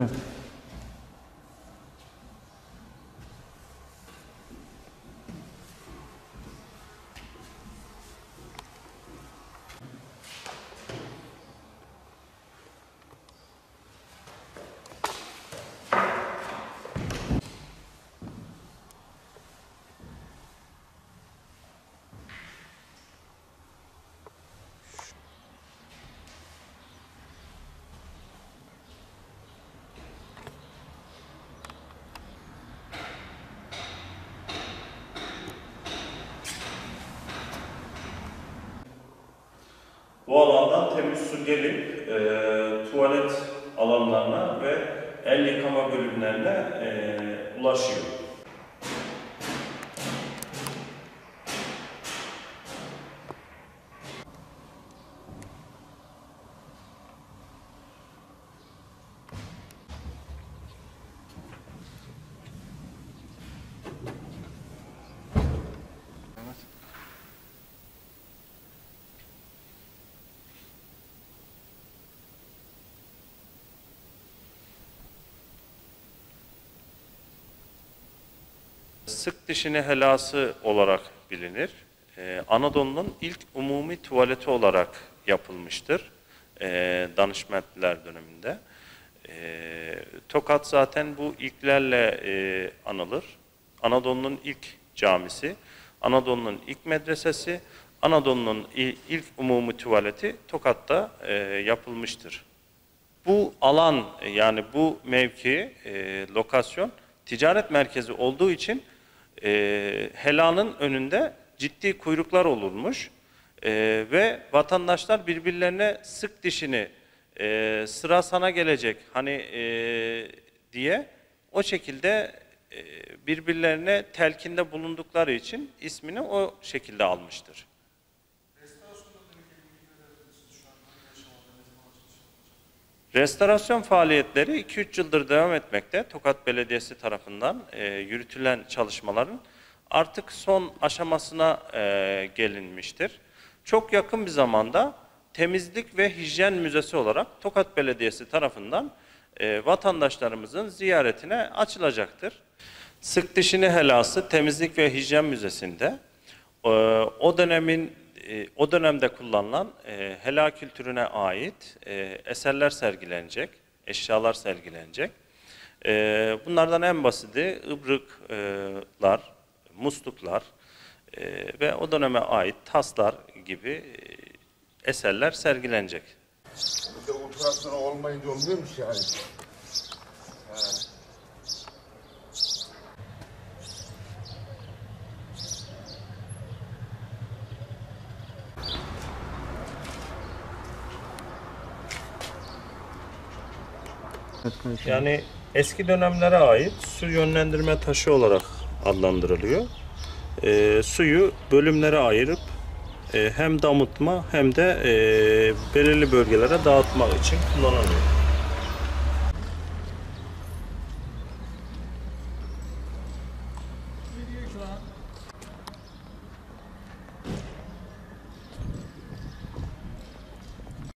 Bu alandan temiz su gelip tuvalet alanlarına ve el yıkama bölümlerine ulaşıyor. Sık dişini helası olarak bilinir. Anadolu'nun ilk umumi tuvaleti olarak yapılmıştır Danışmentliler döneminde. Tokat zaten bu ilklerle anılır. Anadolu'nun ilk camisi, Anadolu'nun ilk medresesi, Anadolu'nun ilk umumi tuvaleti Tokat'ta yapılmıştır. Bu alan, yani bu mevki, lokasyon ticaret merkezi olduğu için helanın önünde ciddi kuyruklar olurmuş ve vatandaşlar birbirlerine sık dişini sıra sana gelecek hani diye o şekilde birbirlerine telkinde bulundukları için ismini o şekilde almıştır. Restorasyon faaliyetleri 2-3 yıldır devam etmekte. Tokat Belediyesi tarafından yürütülen çalışmaların artık son aşamasına gelinmiştir. Çok yakın bir zamanda Temizlik ve Hijyen Müzesi olarak Tokat Belediyesi tarafından vatandaşlarımızın ziyaretine açılacaktır. Sık dişini helası Temizlik ve Hijyen Müzesi'nde o dönemde kullanılan hela kültürüne ait eserler sergilenecek, eşyalar sergilenecek. Bunlardan en basiti ıbrıklar, musluklar ve o döneme ait taslar gibi eserler sergilenecek. Bir de ultrasonu olmayınca olmuyormuş yani. Yani eski dönemlere ait su yönlendirme taşı olarak adlandırılıyor. Suyu bölümlere ayırıp hem damıtma hem de belirli bölgelere dağıtmak için kullanılıyor.